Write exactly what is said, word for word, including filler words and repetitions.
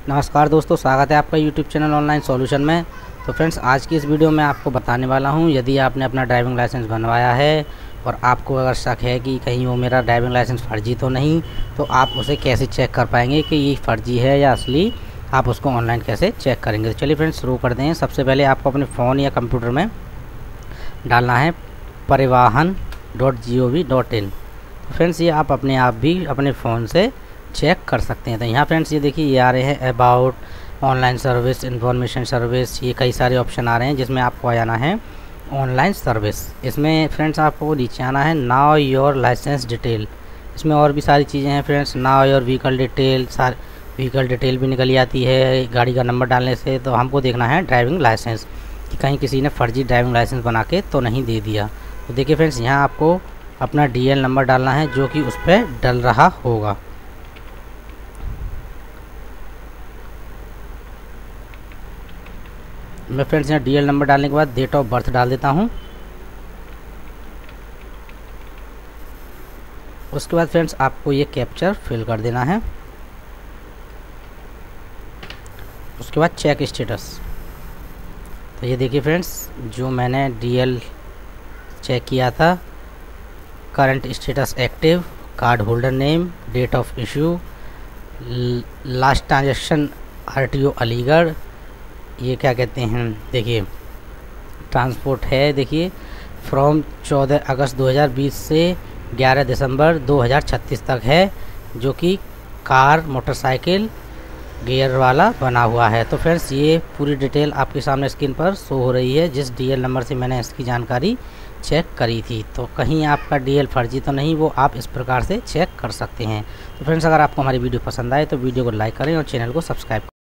नमस्कार दोस्तों, स्वागत है आपका यूट्यूब चैनल ऑनलाइन सॉल्यूशन में। तो फ्रेंड्स, आज की इस वीडियो में आपको बताने वाला हूं, यदि आपने अपना ड्राइविंग लाइसेंस बनवाया है और आपको अगर शक है कि कहीं वो मेरा ड्राइविंग लाइसेंस फर्जी तो नहीं, तो आप उसे कैसे चेक कर पाएंगे कि ये फर्जी है या असली। आप उसको ऑनलाइन कैसे चेक करेंगे। तो चलिए फ्रेंड्स, शुरू करते हैं। सबसे पहले आपको अपने फ़ोन या कंप्यूटर में डालना है Parivahan dot G O V dot in. तो फ्रेंड्स, ये आप अपने आप भी अपने फ़ोन से चेक कर सकते हैं। तो यहाँ फ्रेंड्स ये देखिए, ये आ रहे हैं about, online service, information service, ये कई सारे ऑप्शन आ रहे हैं जिसमें आपको आ जाना है ऑनलाइन सर्विस। इसमें फ्रेंड्स आपको नीचे आना है नाउ योर लाइसेंस डिटेल। इसमें और भी सारी चीज़ें हैं friends. Now your vehicle detail, सार व्हीकल डिटेल भी निकल आती है गाड़ी का नंबर डालने से। तो हमको देखना है ड्राइविंग लाइसेंस कि कहीं किसी ने फर्जी ड्राइविंग लाइसेंस बना के तो नहीं दे दिया। तो देखिए फ्रेंड्स, यहाँ आपको अपना डी एल नंबर डालना है जो कि उस पर डल रहा होगा। मैं फ्रेंड्स यहाँ डी एल नंबर डालने के बाद डेट ऑफ बर्थ डाल देता हूँ। उसके बाद फ्रेंड्स आपको ये कैप्चर फिल कर देना है। उसके बाद चेक स्टेटस। तो ये देखिए फ्रेंड्स, जो मैंने डी एल चेक किया था, current status active, card holder name, date of issue, last transaction R T O Aligarh, ये क्या कहते हैं, देखिए ट्रांसपोर्ट है, देखिए फ्रॉम चौदह अगस्त दो हज़ार बीस से ग्यारह दिसंबर दो हज़ार छत्तीस तक है, जो कि कार मोटरसाइकिल गियर वाला बना हुआ है। तो फ्रेंड्स, ये पूरी डिटेल आपके सामने स्क्रीन पर शो हो रही है जिस डी एल नंबर से मैंने इसकी जानकारी चेक करी थी। तो कहीं आपका डी एल फर्जी तो नहीं, वो आप इस प्रकार से चेक कर सकते हैं। तो फ्रेंड्स, अगर आपको हमारी वीडियो पसंद आए तो वीडियो को लाइक करें और चैनल को सब्सक्राइब करें।